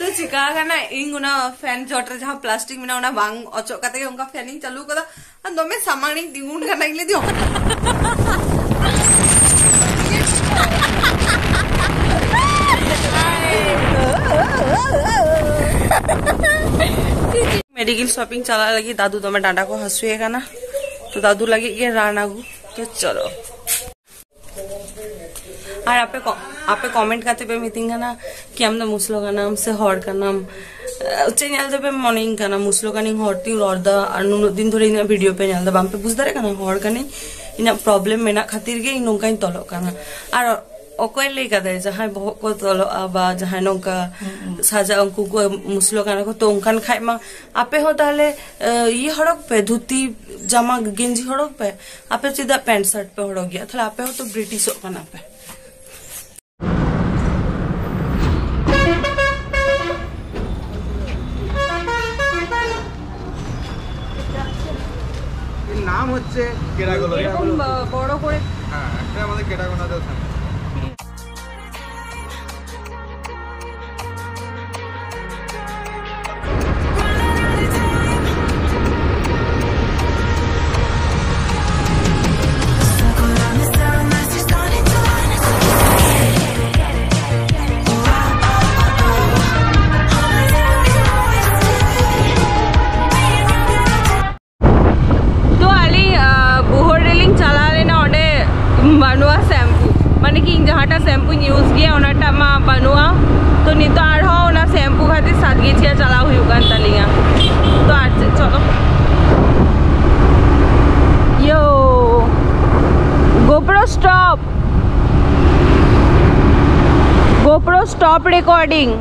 चिका ना इन फैन चोट जहाँ प्लास्टिक में ना बांग अचोक कते उनका फैनिंग चालू कदा दमे सामानी दिगुन का नहीं ले दियो मेडिकल शॉपिंग चला लगी दादू तो मैं डांडा को हंसुएगा ना तो दादू लगे ये रानागू तो चलो और आप कमेंट करते पे मीटिंग ना कि हम मुसलो का नाम से हॉर का नाम चैनल पे मॉर्निंग का नाम मुसलो का नहीं हॉर्टिंग रॉर्दा और दिन धरे इन वीडियो पे नेल दा बाम पे बुझ दारे का ना हॉर का नहीं इन प्रॉब्लम में ना खातिर गे इन नोंका इन तलो का ना और ओकोय ले का दे जहां बहुत को तलो आबा जहां नोंका साजा अंकु को मुसलो का ना को तो उनकान खाय मा आपे हो ताले ये हड़क पे धोती जामा गेंजी हड़क पे आपे सीधा पैंट शर्ट पे हड़क गया थाले आपे हो तो ब्रिटिश हो का ना पे নাম হচ্ছে কেরাগোনা এরকম বড় করে হ্যাঁ একটা আমাদের কেরাগোনাতে আছে बनवा शैम्पू माने कि जहाँ शैम्पू यूज किया बनवा तो नहीं तो आड़ हो शैम्पू खातिर सादगी चला हुई तलिया तो आज चलो यो GoPro stop recording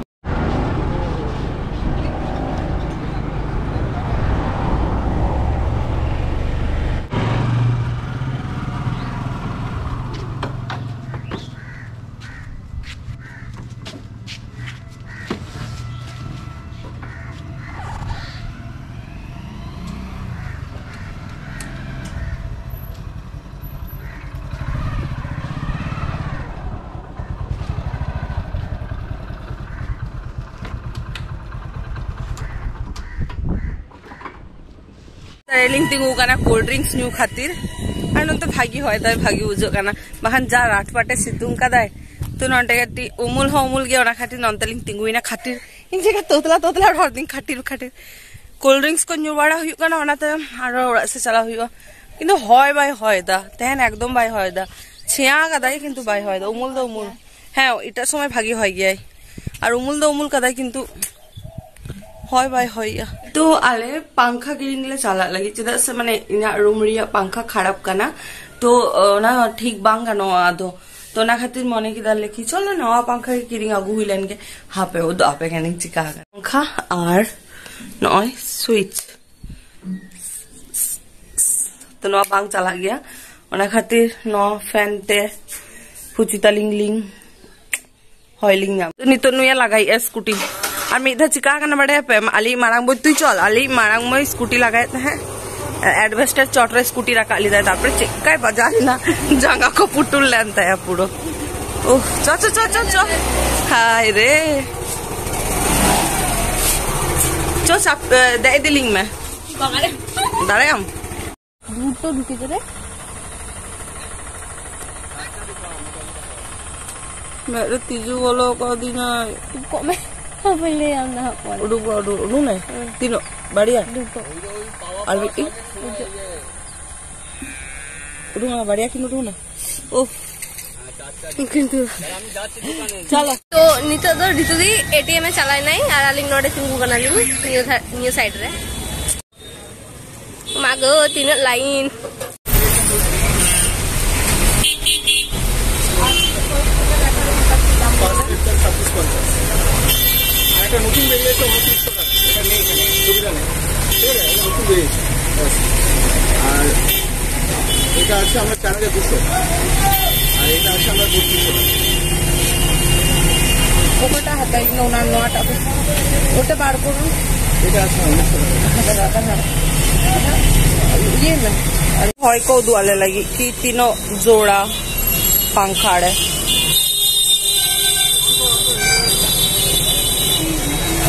रेलिंग तिंगू का कोल्ड ड्रिंक्स न्यू खातिर और तो भागी है भागी उजोना बाहान जा राटपाटे सितुंग का दाय तो नटे उमुल हो उमुल गया खातिर नंतलिंग तिंगुना खातिर इन जगह तोतला तोतला हर दिन खातिर खातिर कोल्ड ड्रिंक्स को न्यू बड़ा और से चला हुआ किन्तु হয় বাই হয় দা তেন একদম বাই হয় দা ছিয়া কাদাই কিন্তু বাই হয় দা উমুল দা উমুল হ্যাঁ এটার সময় ভাগি হয় গিয়াই আর উমুল দা উমুল কাদাই কিন্তু হয় বাই হয় तो आले पंखा किरीन चला लगी चेदा से माने इना रूम रिया पंखा खराब काना तो ना ठीक बांग गानो आदो तो ना खातिर मने की दाल लेखी चलो नवा पंखा किरीन आगु हुइलेन के हापे ओ दापे केनिंग चिका पंखा और नय स्विच तो नवा बांग चला गया ओना खातिर नवा फैन ते फुचिता लिंग लिंग हॉइलिंग नाम तो नितो नुया लगाई स्कूटी और मिधा चिका बड़े पे अली मांग बो तु चल अली मांग मैं स्कूटी लगाए हैं एडवेस्टर चौटरे स्कूटी रखा ली जाए चिक्का बजा ना जंगा को पुटुल लेनता है पूरा ओह चो चो चो चो चो हाय रे चो सब दे दिलिंग में दारे हम दूध तो ढुके जरे मेरे तीजू वालों को दीना कमे boleh yang dah pun. Udah nih. Tino, baria. Albi. Udah baria kini udah na. Oh. किंतु चलो तो नितो तो रितु दी एटीएम में चलाए नहीं और अलिंग नोडे तिंगु कना लिंग न्यू साइड रे मागो तीन लाइन নতুন বেরিয়েছে 29 টাকা এটা নেই এখানে সুবিধা নেই ঠিক আছে এটা নতুন বেরিয়েছে আর এটা আছে আমরা চ্যানেলে 200 আর এটা আছে আমরা 32 টাকা ওটা হাতাই নোনা নোটা ওটা বার করুন এটা আছে 19 টাকা ये ना हॉय को दुआले लगी कि तीनों जोड़ा पंखाड़े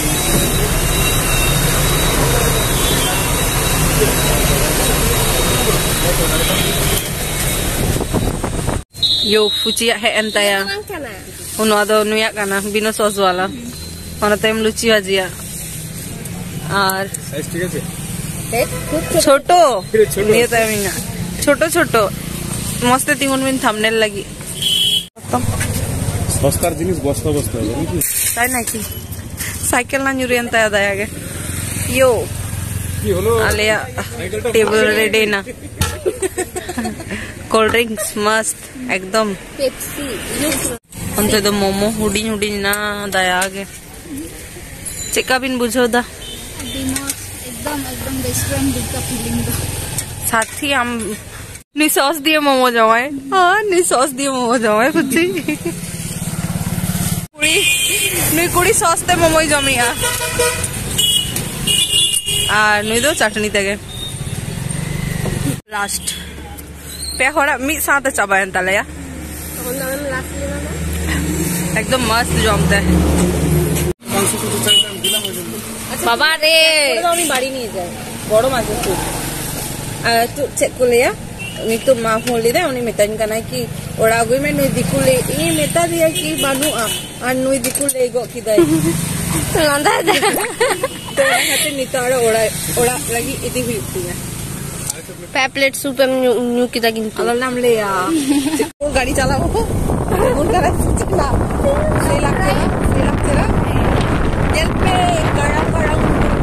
यो फुचिया है एंताया उनवा दो नुया काना बिना सॉस वाला और तम लुची भाजिया और ঠিক আছে ছোট নিয়ে তাই না ছোট ছোট মস্ত তিনগুণ মিন থাম্বনেল লাগি সস্তার জিনিস বস্তা বস্তা হবে নাকি তাই নাকি সাইকেল না নুরি এন্তায়া দেয় আগে ইয়ো কি হলো আলিয়া টেবিল রেডি না कोल्ड ड्रिंक्स मस्त एकदम पेप्सी हमसे तो मोमो हुडी हुडी ना दया आगे चिका बिन बुझो दा एकदम एकदम बेस्ट फ्रेंड का फीलिंग दो साथी हम नी सॉस दिए मोमो जावाए हाँ नी सॉस दिए मोमो जावाए कुछ कुड़ी नी कुड़ी सॉस ते मोमो जमिया नुई दो चटनी तेगे लास्ट पे होड़ा मी साथ चाबायन तलया एकदम मस्त जमते बाबा रे আমি বাড়ি নিয়ে যাই বড় মাছের সুপ তো চেক করে লিয়া নি তো মা ফোन লিদে উনি মেতান কানা কি ওরা গই মে নুই দিকুলে ই মেতা দিয়া কি বানু আর নুই দিকুলে গো কি দাই লন্দা দে তো হাতে নিতে ওরা ওরা লাগি ইতি হুইতি है पैपलेट सूप न्यू किता किंतु अलग नाम ले आ वो गाड़ी चलाओ वो करे चला से लगते ना दिल पे कड़ा कड़ा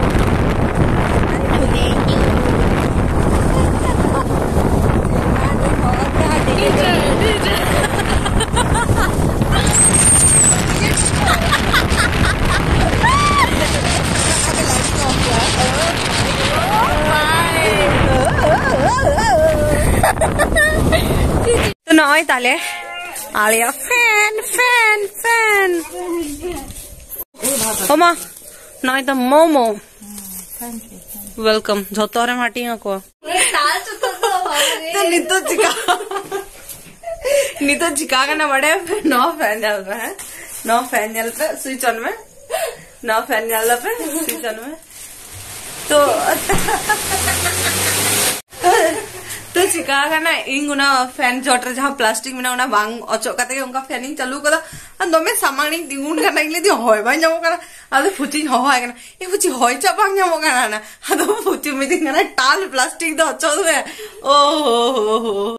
तो नॉय ताले आलिया फैन फैन फैन ओमा नॉय द मोमो वेलकम झोतोरे माटी को तो नितो चिका का ना बड़े नो फैन जल रहा है नो फैन जल पे स्विच ऑन में नो फैन जल पे स्विच ऑन में तो चिका ना इंग उना फैन जोटर जहाँ प्लास्टिक में ना उना बांग अचो कते के उनका फैनिंग चालू करा अंदर में सामान नहीं दिगुन करना इंगले दी होय बांग जामो करा अदे फुची होय कना ये फुची होय चा बांग जामो करा ना अदे फुची में दिंगना टाल प्लास्टिक दो अचो दे ओ हो